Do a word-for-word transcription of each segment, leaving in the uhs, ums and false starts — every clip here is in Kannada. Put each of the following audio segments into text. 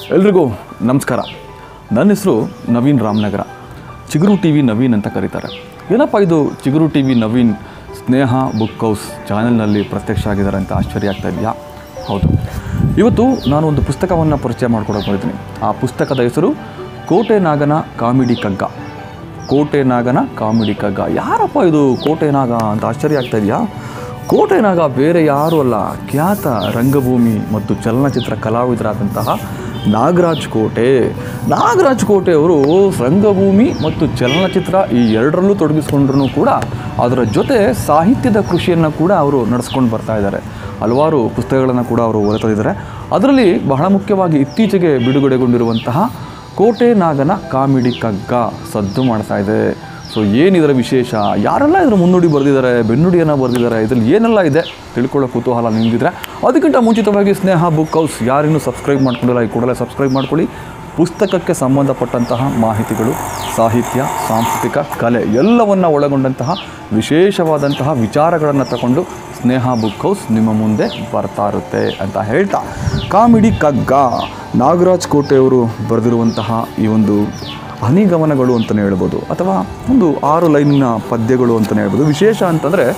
ಎಲ್ರಿಗೂ ನಮಸ್ಕಾರ. ನನ್ನ ಹೆಸರು ನವೀನ್ ರಾಮನಗರ. ಚಿಗುರು ಟಿ ವಿ ನವೀನ್ ಅಂತ ಕರೀತಾರೆ. ಏನಪ್ಪ ಇದು ಚಿಗುರು T V Naveen Sneha book house ಚಾನೆಲ್ನಲ್ಲಿ ಪ್ರತ್ಯಕ್ಷ ಆಗಿದ್ದಾರೆ ಅಂತ ಆಶ್ಚರ್ಯ ಆಗ್ತಾ ಇದೆಯಾ? ಹೌದು, ಇವತ್ತು ನಾನು ಒಂದು ಪುಸ್ತಕವನ್ನು ಪರಿಚಯ ಮಾಡ್ಕೊಡೋಕೆ ಬಂದಿದ್ದೀನಿ. ಆ ಪುಸ್ತಕದ ಹೆಸರು ಕೋಟೆ ನಾಗನ ಕಾಮಿಡಿ ಕಗ್ಗ. ಕೋಟೆ ನಾಗನ ಕಾಮಿಡಿ ಕಗ್ಗ. ಯಾರಪ್ಪ ಇದು ಕೋಟೆ ನಾಗ ಅಂತ ಆಶ್ಚರ್ಯ ಆಗ್ತಾ ಇದೆಯಾ? ಕೋಟೆ ನಾಗ ಬೇರೆ ಯಾರೂ ಅಲ್ಲ, ಖ್ಯಾತ ರಂಗಭೂಮಿ ಮತ್ತು ಚಲನಚಿತ್ರ ಕಲಾವಿದರಾದಂತಹ ನಾಗರಾಜ್ ಕೋಟೆ. ನಾಗರಾಜ್ ಕೋಟೆ ಅವರು ರಂಗಭೂಮಿ ಮತ್ತು ಚಲನಚಿತ್ರ ಈ ಎರಡರಲ್ಲೂ ತೊಡಗಿಸ್ಕೊಂಡ್ರೂ ಕೂಡ ಅದರ ಜೊತೆ ಸಾಹಿತ್ಯದ ಕೃಷಿಯನ್ನು ಕೂಡ ಅವರು ನಡೆಸ್ಕೊಂಡು ಬರ್ತಾ ಇದ್ದಾರೆ. ಹಲವಾರು ಪುಸ್ತಕಗಳನ್ನು ಕೂಡ ಅವರು ಹೊರತಂದಿದ್ದಾರೆ. ಅದರಲ್ಲಿ ಬಹಳ ಮುಖ್ಯವಾಗಿ ಇತ್ತೀಚೆಗೆ ಬಿಡುಗಡೆಗೊಂಡಿರುವಂತಹ ಕೋಟೆ ನಾಗನ ಕಾಮಿಡಿ ಕಗ್ಗ ಸದ್ದು ಮಾಡ್ತಾ ಇದೆ. ಸೊ ಏನಿದರ ವಿಶೇಷ, ಯಾರೆಲ್ಲ ಇದರ ಮುನ್ನುಡಿ ಬರೆದಿದ್ದಾರೆ, ಬೆನ್ನುಡಿಯನ್ನು ಬರೆದಿದ್ದಾರೆ, ಇದರಲ್ಲಿ ಏನೆಲ್ಲ ಇದೆ ತಿಳ್ಕೊಳ್ಳೋ ಕುತೂಹಲ ನಿಮಗಿದ್ರೆ ಅದಕ್ಕಿಂತ ಮುಂಚಿತವಾಗಿ ಸ್ನೇಹ ಬುಕ್ ಹೌಸ್ ಯಾರಿನ್ನೂ ಸಬ್ಸ್ಕ್ರೈಬ್ ಮಾಡ್ಕೊಂಡಿಲ್ಲ ಈ ಕೂಡಲೇ ಸಬ್ಸ್ಕ್ರೈಬ್ ಮಾಡ್ಕೊಳ್ಳಿ. ಪುಸ್ತಕಕ್ಕೆ ಸಂಬಂಧಪಟ್ಟಂತಹ ಮಾಹಿತಿಗಳು, ಸಾಹಿತ್ಯ, ಸಾಂಸ್ಕೃತಿಕ, ಕಲೆ ಎಲ್ಲವನ್ನು ಒಳಗೊಂಡಂತಹ ವಿಶೇಷವಾದಂತಹ ವಿಚಾರಗಳನ್ನು ತಗೊಂಡು ಸ್ನೇಹ ಬುಕ್ ಹೌಸ್ ನಿಮ್ಮ ಮುಂದೆ ಬರ್ತಾ ಇರುತ್ತೆ ಅಂತ ಹೇಳ್ತಾ, ಕಾಮಿಡಿ ಕಗ್ಗ ನಾಗರಾಜ್ ಕೋಟೆಯವರು ಬರೆದಿರುವಂತಹ ಈ ಒಂದು ಹನಿಗಮನಗಳು ಅಂತಲೇ ಹೇಳ್ಬೋದು, ಅಥವಾ ಒಂದು ಆರು ಲೈನಿನ ಪದ್ಯಗಳು ಅಂತಲೇ ಹೇಳ್ಬೋದು. ವಿಶೇಷ ಅಂತಂದರೆ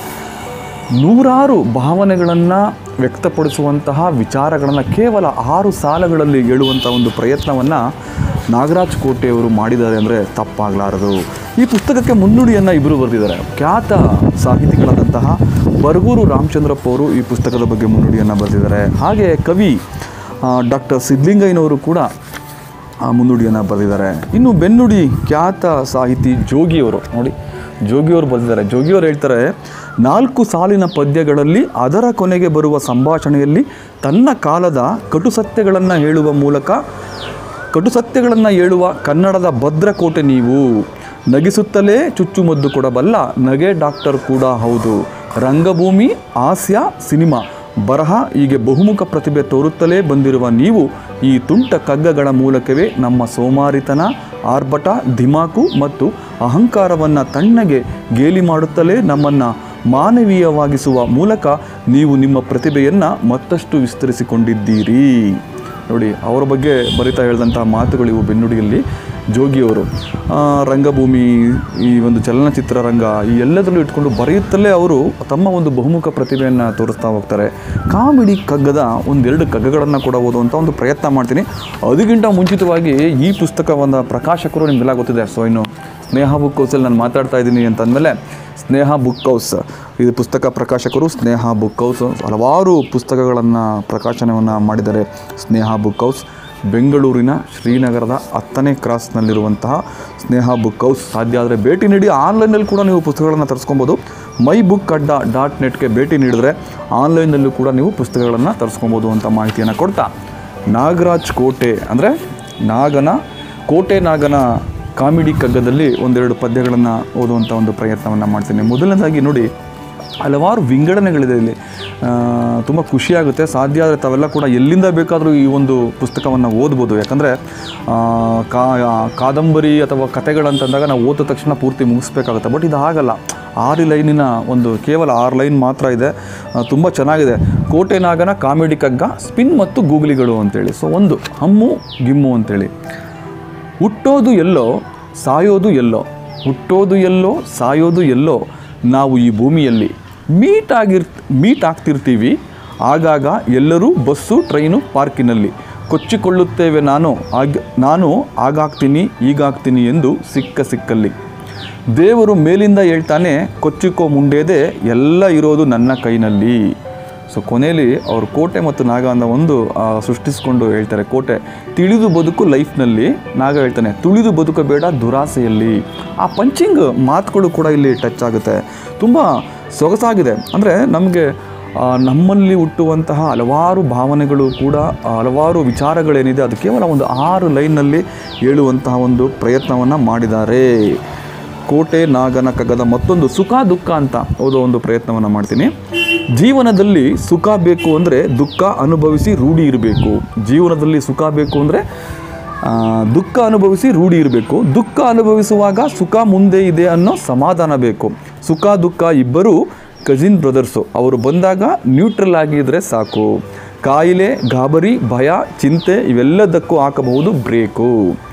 ನೂರಾರು ಭಾವನೆಗಳನ್ನು ವ್ಯಕ್ತಪಡಿಸುವಂತಹ ವಿಚಾರಗಳನ್ನು ಕೇವಲ ಆರು ಸಾಲುಗಳಲ್ಲಿ ಹೇಳುವಂಥ ಒಂದು ಪ್ರಯತ್ನವನ್ನು ನಾಗರಾಜ್ ಕೋಟೆಯವರು ಮಾಡಿದ್ದಾರೆ ಅಂದರೆ ತಪ್ಪಾಗಲಾರದು. ಈ ಪುಸ್ತಕಕ್ಕೆ ಮುನ್ನುಡಿಯನ್ನು ಇಬ್ಬರು ಬರೆದಿದ್ದಾರೆ. ಖ್ಯಾತ ಸಾಹಿತಿಗಳಾದಂತಹ ಬರಗೂರು ರಾಮಚಂದ್ರಪ್ಪ ಅವರು ಈ ಪುಸ್ತಕದ ಬಗ್ಗೆ ಮುನ್ನುಡಿಯನ್ನು ಬರೆದಿದ್ದಾರೆ. ಹಾಗೆ ಕವಿ ಡಾಕ್ಟರ್ ಸಿದ್ಧಲಿಂಗಯ್ಯನವರು ಕೂಡ ಮುನ್ನುಡಿಯನ್ನು ಬರೆದಿದ್ದಾರೆ. ಇನ್ನು ಬೆನ್ನುಡಿ ಖ್ಯಾತ ಸಾಹಿತಿ ಜೋಗಿಯವರು, ನೋಡಿ ಜೋಗಿಯವರು ಬರೆದಿದ್ದಾರೆ. ಜೋಗಿಯವರು ಹೇಳ್ತಾರೆ, ನಾಲ್ಕು ಸಾಲಿನ ಪದ್ಯಗಳಲ್ಲಿ ಅದರ ಕೊನೆಗೆ ಬರುವ ಸಂಭಾಷಣೆಯಲ್ಲಿ ತನ್ನ ಕಾಲದ ಕಟುಸತ್ಯಗಳನ್ನು ಹೇಳುವ ಮೂಲಕ ಕಟುಸತ್ಯಗಳನ್ನು ಹೇಳುವ ಕನ್ನಡದ ಭದ್ರಕೋಟೆ ನೀವು. ನಗಿಸುತ್ತಲೇ ಚುಚ್ಚುಮದ್ದು ಕೊಡಬಲ್ಲ ನಗೆ ಡಾಕ್ಟರ್ ಕೂಡ ಹೌದು. ರಂಗಭೂಮಿ, ಹಾಸ್ಯ, ಸಿನಿಮಾ, ಬರಹ ಹೀಗೆ ಬಹುಮುಖ ಪ್ರತಿಭೆ ತೋರುತ್ತಲೇ ಬಂದಿರುವ ನೀವು ಈ ತುಂಟ ಕಗ್ಗಗಳ ಮೂಲಕವೇ ನಮ್ಮ ಸೋಮಾರಿತನ, ಆರ್ಭಟ, ಧಿಮಾಕು ಮತ್ತು ಅಹಂಕಾರವನ್ನು ತಣ್ಣಗೆ ಗೇಲಿ ಮಾಡುತ್ತಲೇ ನಮ್ಮನ್ನು ಮಾನವೀಯವಾಗಿಸುವ ಮೂಲಕ ನೀವು ನಿಮ್ಮ ಪ್ರತಿಭೆಯನ್ನು ಮತ್ತಷ್ಟು ವಿಸ್ತರಿಸಿಕೊಂಡಿದ್ದೀರಿ. ನೋಡಿ, ಅವರ ಬಗ್ಗೆ ಬರಿತಾ ಹೇಳಿದಂಥ ಮಾತುಗಳು ಇವು ಬೆನ್ನುಡಿಯಲ್ಲಿ. ಜೋಗಿಯವರು ರಂಗಭೂಮಿ, ಈ ಒಂದು ಚಲನಚಿತ್ರ ರಂಗ ಈ ಎಲ್ಲದರಲ್ಲೂ ಇಟ್ಕೊಂಡು ಬರೆಯುತ್ತಲೇ ಅವರು ತಮ್ಮ ಒಂದು ಬಹುಮುಖ ಪ್ರತಿಭೆಯನ್ನು ತೋರಿಸ್ತಾ ಹೋಗ್ತಾರೆ. ಕಾಮಿಡಿ ಕಗ್ಗದ ಒಂದೆರಡು ಕಗ್ಗಗಳನ್ನು ಕೂಡ ಓದುವಂಥ ಒಂದು ಪ್ರಯತ್ನ ಮಾಡ್ತೀನಿ. ಅದಕ್ಕಿಂತ ಮುಂಚಿತವಾಗಿ ಈ ಪುಸ್ತಕವನ್ನು ಪ್ರಕಾಶಕರು ನಿಮಗೆಲ್ಲ ಗೊತ್ತಿದೆ. ಸೊ ಇನ್ನು ಸ್ನೇಹ ಬುಕ್ ಹೌಸಲ್ಲಿ ನಾನು ಮಾತಾಡ್ತಾ ಇದ್ದೀನಿ ಅಂತಂದಮೇಲೆ ಸ್ನೇಹ ಬುಕ್ ಹೌಸ್ ಇದು ಪುಸ್ತಕ ಪ್ರಕಾಶಕರು. ಸ್ನೇಹ ಬುಕ್ ಹೌಸ್ ಹಲವಾರು ಪುಸ್ತಕಗಳನ್ನು ಪ್ರಕಾಶನವನ್ನು ಮಾಡಿದ್ದಾರೆ. ಸ್ನೇಹ ಬುಕ್ ಹೌಸ್ ಬೆಂಗಳೂರಿನ ಶ್ರೀನಗರದ ಹತ್ತನೇ ಕ್ರಾಸ್ನಲ್ಲಿರುವಂತಹ ಸ್ನೇಹ ಬುಕ್ ಹೌಸ್. ಸಾಧ್ಯ ಆದರೆ ಭೇಟಿ ನೀಡಿ. ಆನ್ಲೈನಲ್ಲಿ ಕೂಡ ನೀವು ಪುಸ್ತಕಗಳನ್ನು ತರಿಸ್ಕೊಬೋದು. ಮೈ ಬುಕ್ ಅಡ್ಡ ಡಾಟ್ ನೆಟ್ಗೆ ಭೇಟಿ ನೀಡಿದ್ರೆ ಆನ್ಲೈನಲ್ಲೂ ಕೂಡ ನೀವು ಪುಸ್ತಕಗಳನ್ನು ತರಿಸ್ಕೊಬೋದು ಅಂತ ಮಾಹಿತಿಯನ್ನು ಕೊಡ್ತಾ, ನಾಗರಾಜ್ ಕೋಟೆ ಅಂದರೆ ನಾಗನ ಕೋಟೆ ನಾಗನ ಕಾಮಿಡಿ ಕಗ್ಗದಲ್ಲಿ ಒಂದೆರಡು ಪದ್ಯಗಳನ್ನು ಓದುವಂಥ ಒಂದು ಪ್ರಯತ್ನವನ್ನು ಮಾಡ್ತೀನಿ. ಮೊದಲನೇದಾಗಿ ನೋಡಿ, ಹಲವಾರು ವಿಂಗಡಣೆಗಳಿದೆ ಇಲ್ಲಿ. ತುಂಬ ಖುಷಿಯಾಗುತ್ತೆ. ಸಾಧ್ಯ ಆದರೆ ತಾವೆಲ್ಲ ಕೂಡ ಎಲ್ಲಿಂದ ಬೇಕಾದರೂ ಈ ಒಂದು ಪುಸ್ತಕವನ್ನು ಓದ್ಬೋದು. ಯಾಕಂದರೆ ಕಾ ಕಾದಂಬರಿ ಅಥವಾ ಕಥೆಗಳಂತಂದಾಗ ನಾವು ಓದಿದ ತಕ್ಷಣ ಪೂರ್ತಿ ಮುಗಿಸ್ಬೇಕಾಗುತ್ತೆ. ಬಟ್ ಇದು ಆಗಲ್ಲ. ಆರು ಲೈನಿನ ಒಂದು ಕೇವಲ ಆರು ಲೈನ್ ಮಾತ್ರ ಇದೆ. ತುಂಬ ಚೆನ್ನಾಗಿದೆ. ಕೋಟೆ ನಾಗನ ಕಾಮಿಡಿ ಕಗ್ಗ, ಸ್ಪಿನ್ ಮತ್ತು ಗೂಗ್ಲಿಗಳು ಅಂತೇಳಿ. ಸೊ ಒಂದು ಹಮ್ಮು ಗಿಮ್ಮು ಅಂತೇಳಿ. ಹುಟ್ಟೋದು ಎಲ್ಲೋ, ಸಾಯೋದು ಎಲ್ಲೋ. ಹುಟ್ಟೋದು ಎಲ್ಲೋ, ಸಾಯೋದು ಎಲ್ಲೋ. ನಾವು ಈ ಭೂಮಿಯಲ್ಲಿ ಮೀಟ್ ಆಗಿರ್ ಮೀಟ್ ಆಗ್ತಿರ್ತೀವಿ ಆಗಾಗ ಎಲ್ಲರೂ ಬಸ್ಸು, ಟ್ರೈನು, ಪಾರ್ಕಿನಲ್ಲಿ. ಕೊಚ್ಚಿಕೊಳ್ಳುತ್ತೇವೆ ನಾನು ಆಗ ನಾನು ಆಗಾಗ್ತೀನಿ ಈಗಾಗ್ತೀನಿ ಎಂದು ಸಿಕ್ಕ ಸಿಕ್ಕಲ್ಲಿ. ದೇವರು ಮೇಲಿಂದ ಹೇಳ್ತಾನೆ, ಕೊಚ್ಚಿಕೋ ಮುಂಡೇದೆ ಎಲ್ಲ ಇರೋದು ನನ್ನ ಕೈನಲ್ಲಿ. ಸೊ ಕೊನೆಯಲ್ಲಿ ಅವರು ಕೋಟೆ ಮತ್ತು ನಾಗ ಅನ್ನೋ ಒಂದು ಸೃಷ್ಟಿಸ್ಕೊಂಡು ಹೇಳ್ತಾರೆ. ಕೋಟೆ ತಿಳಿದು ಬದುಕು ಲೈಫ್ನಲ್ಲಿ, ನಾಗ ಹೇಳ್ತಾನೆ ತುಳಿದು ಬದುಕಬೇಡ ದುರಾಸೆಯಲ್ಲಿ. ಆ ಪಂಚಿಂಗ್ ಮಾತುಗಳು ಕೂಡ ಇಲ್ಲಿ ಟಚ್ ಆಗುತ್ತೆ. ತುಂಬ ಸೊಗಸಾಗಿದೆ. ಅಂದರೆ ನಮಗೆ ನಮ್ಮಲ್ಲಿ ಹುಟ್ಟುವಂತಹ ಹಲವಾರು ಭಾವನೆಗಳು ಕೂಡ, ಹಲವಾರು ವಿಚಾರಗಳೇನಿದೆ ಅದು ಕೇವಲ ಒಂದು ಆರು ಲೈನ್ನಲ್ಲಿ ಹೇಳುವಂತಹ ಒಂದು ಪ್ರಯತ್ನವನ್ನು ಮಾಡಿದ್ದಾರೆ. ಕೋಟೆ ನಾಗನ ಕಗ್ಗದ ಮತ್ತೊಂದು ಸುಖ ದುಃಖ ಅಂತ ಓದೋ ಒಂದು ಪ್ರಯತ್ನವನ್ನು ಮಾಡ್ತೀನಿ. ಜೀವನದಲ್ಲಿ ಸುಖ ಬೇಕು ಅಂದರೆ ದುಃಖ ಅನುಭವಿಸಿ ರೂಢಿ ಇರಬೇಕು. ಜೀವನದಲ್ಲಿ ಸುಖ ಬೇಕು ಅಂದರೆ ದುಃಖ ಅನುಭವಿಸಿ ರೂಢಿ ಇರಬೇಕು. ದುಃಖ ಅನುಭವಿಸುವಾಗ ಸುಖ ಮುಂದೆ ಇದೆ ಅನ್ನೋ ಸಮಾಧಾನ ಬೇಕು. ಸುಖ ದುಃಖ ಇಬ್ಬರು ಕಜಿನ್ ಬ್ರದರ್ಸು, ಅವರು ಬಂದಾಗ ನ್ಯೂಟ್ರಲ್ ಆಗಿದ್ದರೆ ಸಾಕು. ಕಾಯಿಲೆ, ಗಾಬರಿ, ಭಯ, ಚಿಂತೆ ಇವೆಲ್ಲದಕ್ಕೂ ಹಾಕಬಹುದು ಬ್ರೇಕು.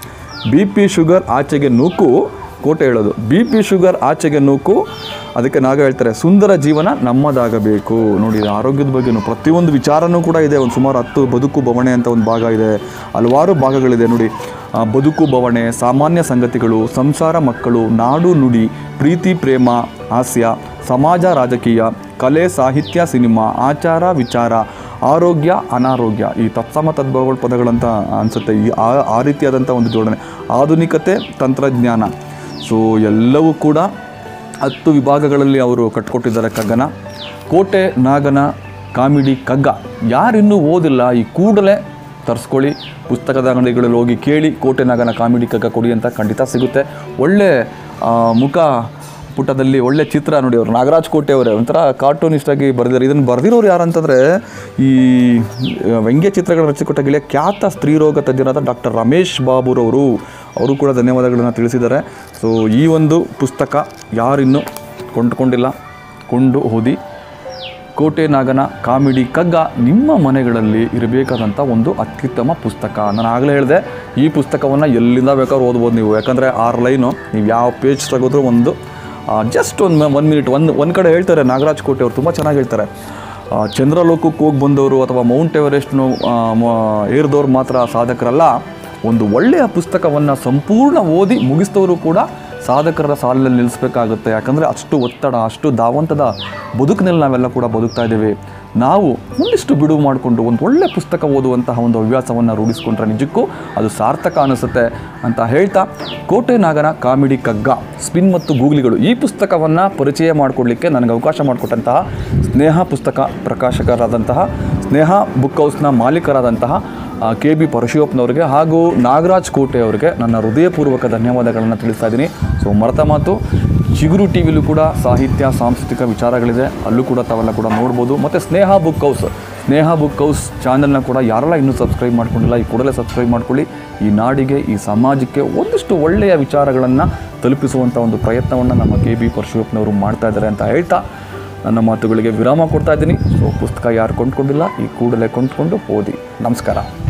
ಬಿ ಪಿ ಶುಗರ್ ಆಚೆಗೆ ನೂಕು, ಕೋಟೆ ಹೇಳೋದು, ಬಿ ಪಿ ಶುಗರ್ ಆಚೆಗೆ ನೂಕು. ಅದಕ್ಕೆ ನಾಗ ಹೇಳ್ತಾರೆ ಸುಂದರ ಜೀವನ ನಮ್ಮದಾಗಬೇಕು. ನೋಡಿ, ಆರೋಗ್ಯದ ಬಗ್ಗೆನೂ ಪ್ರತಿಯೊಂದು ವಿಚಾರನೂ ಕೂಡ ಇದೆ. ಒಂದು ಸುಮಾರು ಹತ್ತು ಬದುಕು ಬವಣೆ ಅಂತ ಒಂದು ಭಾಗ ಇದೆ, ಹಲವಾರು ಭಾಗಗಳಿದೆ ನೋಡಿ. ಬದುಕು ಬವಣೆ, ಸಾಮಾನ್ಯ ಸಂಗತಿಗಳು, ಸಂಸಾರ, ಮಕ್ಕಳು, ನಾಡು ನುಡಿ, ಪ್ರೀತಿ ಪ್ರೇಮ, ಹಾಸ್ಯ, ಸಮಾಜ ರಾಜಕೀಯ, ಕಲೆ ಸಾಹಿತ್ಯ ಸಿನಿಮಾ, ಆಚಾರ ವಿಚಾರ, ಆರೋಗ್ಯ ಅನಾರೋಗ್ಯ, ಈ ತತ್ಸಮ ತದ್ಭವಗಳ ಪದಗಳಂತ ಅನಿಸುತ್ತೆ. ಈ ಆ ರೀತಿಯಾದಂಥ ಒಂದು ಜೋಡಣೆ. ಆಧುನಿಕತೆ, ತಂತ್ರಜ್ಞಾನ, ಸೊ ಎಲ್ಲವೂ ಕೂಡ ಹತ್ತು ವಿಭಾಗಗಳಲ್ಲಿ ಅವರು ಕಟ್ಕೊಟ್ಟಿದ್ದಾರೆ ಕಗ್ಗನ. ಕೋಟೆ ನಾಗನ ಕಾಮಿಡಿ ಕಗ್ಗ ಯಾರಿನ್ನೂ ಓದಿಲ್ಲ ಈ ಕೂಡಲೇ ತರಿಸ್ಕೊಳ್ಳಿ. ಪುಸ್ತಕದ ಅಂಗಡಿಗಳಲ್ಲಿ ಹೋಗಿ ಕೇಳಿ, ಕೋಟೆ ನಾಗನ ಕಾಮಿಡಿ ಕಗ್ಗ ಕೊಡಿ ಅಂತ ಖಂಡಿತ ಸಿಗುತ್ತೆ. ಒಳ್ಳೆ ಮುಖ ಪುಟದಲ್ಲಿ ಒಳ್ಳೆ ಚಿತ್ರ ನೋಡಿ. ಅವರು ನಾಗರಾಜ್ ಕೋಟೆ ಅವರೇ ಒಂಥರ ಕಾರ್ಟೂನಿಸ್ಟಾಗಿ ಬರೆದಿದ್ದಾರೆ. ಇದನ್ನು ಬರೆದಿರೋರು ಯಾರಂತಂದರೆ ಈ ವ್ಯಂಗ್ಯ ಚಿತ್ರಗಳ ರಚಿಕೊಟ್ಟ ಗೆಳೆಯ ಖ್ಯಾತ ಸ್ತ್ರೀರೋಗ ತಜ್ಞರಾದ ಡಾಕ್ಟರ್ ರಮೇಶ್ ಬಾಬುರವರು ಅವರು ಕೂಡ ಧನ್ಯವಾದಗಳನ್ನು ತಿಳಿಸಿದ್ದಾರೆ. ಸೊ ಈ ಒಂದು ಪುಸ್ತಕ ಯಾರಿನ್ನೂ ಕೊಂಡ್ಕೊಂಡಿಲ್ಲ, ಕೊಂಡು ಓದಿ. ಕೋಟೆ ನಾಗನ ಕಾಮಿಡಿ ಕಗ್ಗ ನಿಮ್ಮ ಮನೆಗಳಲ್ಲಿ ಇರಬೇಕಾದಂಥ ಒಂದು ಅತ್ಯುತ್ತಮ ಪುಸ್ತಕ. ನಾನು ಆಗಲೇ ಹೇಳಿದೆ, ಈ ಪುಸ್ತಕವನ್ನು ಎಲ್ಲಿಂದ ಬೇಕಾದ್ರೂ ಓದ್ಬೋದು ನೀವು. ಯಾಕಂದರೆ ಆರು ಲೈನು ನೀವು ಯಾವ ಪೇಜ್ ತೆಗೆದ್ರೂ ಒಂದು ಜಸ್ಟ್ ಒಂದು ಒನ್ ಮಿನಿಟ್ ಒಂದು ಒಂದು ಕಡೆ ಹೇಳ್ತಾರೆ ನಾಗರಾಜ್ ಕೋಟೆ ಅವರು ತುಂಬ ಚೆನ್ನಾಗಿ ಹೇಳ್ತಾರೆ. ಚಂದ್ರಲೋಕಕ್ಕೆ ಹೋಗಿ ಬಂದವರು ಅಥವಾ ಮೌಂಟ್ ಎವರೆಸ್ಟ್ನು ಏರಿದವ್ರು ಮಾತ್ರ ಸಾಧಕರಲ್ಲ, ಒಂದು ಒಳ್ಳೆಯ ಪುಸ್ತಕವನ್ನು ಸಂಪೂರ್ಣ ಓದಿ ಮುಗಿಸಿದವರು ಕೂಡ ಸಾಧಕರ ಸಾಲಿನಲ್ಲಿ ನಿಲ್ಲಿಸಬೇಕಾಗುತ್ತೆ. ಯಾಕಂದರೆ ಅಷ್ಟು ಒತ್ತಡ, ಅಷ್ಟು ಧಾವಂತದ ಬದುಕಿನಲ್ಲಿ ನಾವೆಲ್ಲ ಕೂಡ ಬದುಕ್ತಾ ಇದ್ದೇವೆ. ನಾವು ಒಂದಿಷ್ಟು ಬಿಡುವು ಮಾಡಿಕೊಂಡು ಒಂದು ಒಳ್ಳೆಯ ಪುಸ್ತಕ ಓದುವಂತಹ ಒಂದು ಹವ್ಯಾಸವನ್ನು ರೂಢಿಸ್ಕೊಂಡ್ರೆ ನಿಜಕ್ಕೂ ಅದು ಸಾರ್ಥಕ ಅನಿಸುತ್ತೆ ಅಂತ ಹೇಳ್ತಾ, ಕೋಟೆ ನಾಗನ ಕಾಮಿಡಿ ಕಗ್ಗ ಸ್ಪಿನ್ ಮತ್ತು ಗೂಗ್ಲಿಗಳು ಈ ಪುಸ್ತಕವನ್ನು ಪರಿಚಯ ಮಾಡಿಕೊಡ್ಲಿಕ್ಕೆ ನನಗೆ ಅವಕಾಶ ಮಾಡಿಕೊಟ್ಟಂತಹ ಸ್ನೇಹ ಪುಸ್ತಕ ಪ್ರಕಾಶಕರಾದಂತಹ ಸ್ನೇಹ ಬುಕ್ ಹೌಸ್ನ ಮಾಲೀಕರಾದಂತಹ ಕೆ ಬಿ ಪರಶಿವಪ್ಪನವ್ರಿಗೆ ಹಾಗೂ ನಾಗರಾಜ್ ಕೋಟೆ ಅವರಿಗೆ ನನ್ನ ಹೃದಯಪೂರ್ವಕ ಧನ್ಯವಾದಗಳನ್ನು ತಿಳಿಸ್ತಾ ಇದ್ದೀನಿ. ಸೊ ಮರೆತ ಮಾತು, ಚಿಗುರು ಟಿ ವಿಲೂ ಕೂಡ ಸಾಹಿತ್ಯ ಸಾಂಸ್ಕೃತಿಕ ವಿಚಾರಗಳಿದೆ, ಅಲ್ಲೂ ಕೂಡ ತಾವೆಲ್ಲ ಕೂಡ ನೋಡ್ಬೋದು. ಮತ್ತು Sneha book house Sneha book house ಚಾನಲ್ನ ಕೂಡ ಯಾರೆಲ್ಲ ಇನ್ನೂ ಸಬ್ಸ್ಕ್ರೈಬ್ ಮಾಡ್ಕೊಂಡಿಲ್ಲ ಈ ಕೂಡಲೇ ಸಬ್ಸ್ಕ್ರೈಬ್ ಮಾಡ್ಕೊಳ್ಳಿ. ಈ ನಾಡಿಗೆ, ಈ ಸಮಾಜಕ್ಕೆ ಒಂದಿಷ್ಟು ಒಳ್ಳೆಯ ವಿಚಾರಗಳನ್ನು ತಲುಪಿಸುವಂಥ ಒಂದು ಪ್ರಯತ್ನವನ್ನು ನಮ್ಮ ಕೆ ಬಿ ಪರಶಿವಪ್ಪನವರು ಮಾಡ್ತಾ ಇದ್ದಾರೆ ಅಂತ ಹೇಳ್ತಾ ನನ್ನ ಮಾತುಗಳಿಗೆ ವಿರಾಮ ಕೊಡ್ತಾ ಇದ್ದೀನಿ. ಸೊ ಪುಸ್ತಕ ಯಾರು ಕೊಂಡ್ಕೊಂಡಿಲ್ಲ ಈ ಕೂಡಲೇ ಕೊಂಡ್ಕೊಂಡು ಓದಿ. ನಮಸ್ಕಾರ.